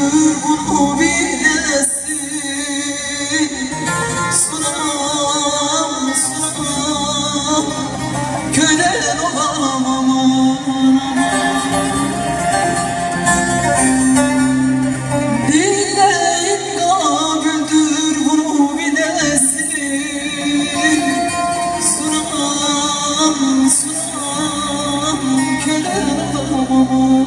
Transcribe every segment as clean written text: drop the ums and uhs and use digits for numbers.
bunu bilesin. Sunam sunam kölen olamam. Dileğin kabüldür bunu bilesin. Sunam sunam kölen olamam.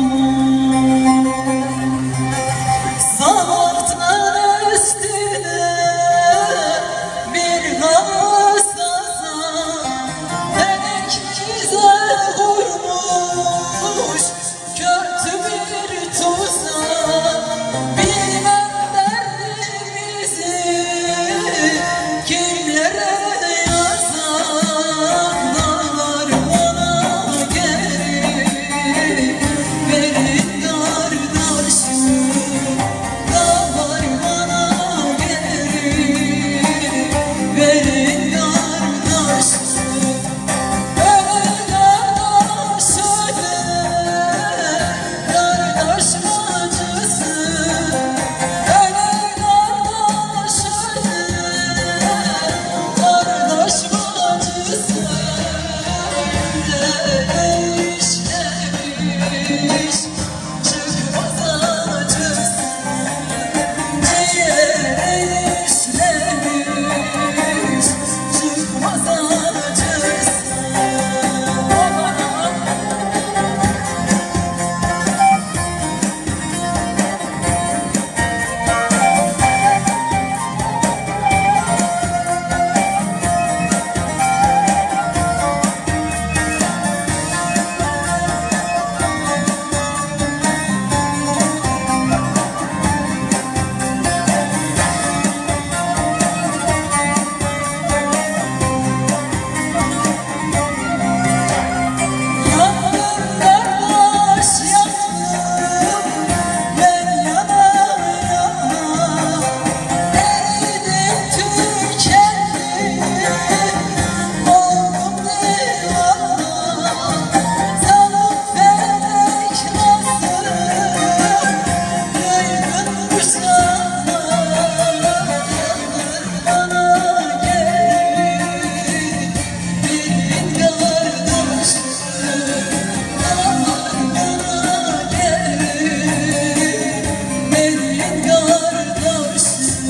Zamanın üstüne bir hassasa felek güzel vurmuş kötü bir tuzak. Bilmem derdimizi kimlere yazsak, dağlar bana geri verin kardeşim. Dağlar bana geri verin kardeşim. Öyle kardeş öyle, kardeş bacısı. Öyle kardeş öyle, kardeş bacısı. Değiş değiş çıkmaz acısı. Değiş değiş çıkmaz acısı. Yandım kardeş yandım, ben yana yana. Eridim tükendim, oldum divana. Sanıp felek nasıl kıygınmış sana. Yanır bana geri verin kardeşim. Dağlar bana geri verin kardeşim.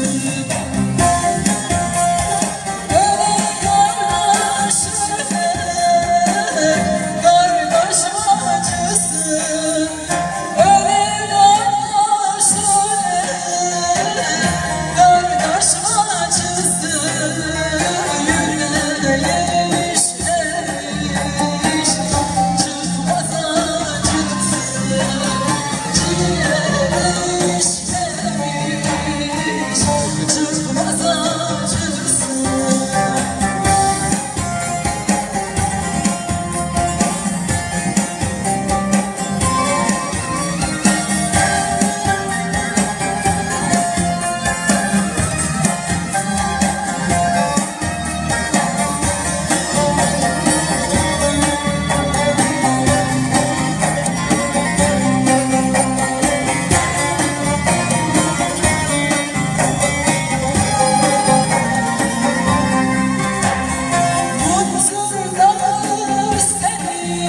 Öyle kardeş öyle, kardeş bacısı. Öyle kardeş öyle, kardeş bacısı. Yüreğiş eriş çıkmaz acısı. Ciğeriş eriş çıkmaz acısı. Mutsuzlar seni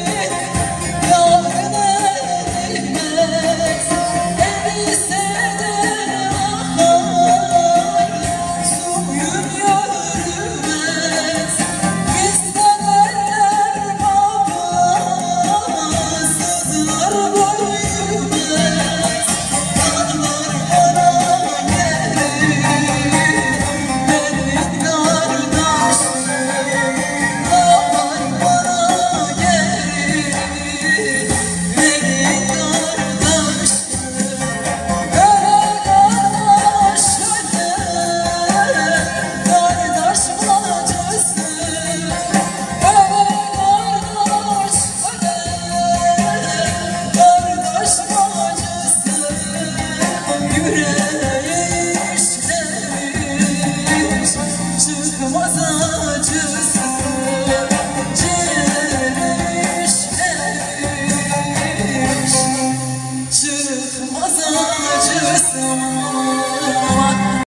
yarına ermez. Elbiseden akar suyun yürümez. Bizden eller babasızlar boyumez. Dağlar bana geri verin kardeşim. Dağlar bana geri verin kardeşim. Öyle kardeş öyle, kardeş bacısı. Öyle kardeş öyle, kardeş bacısı. Yüreğiş eriş çıkmaz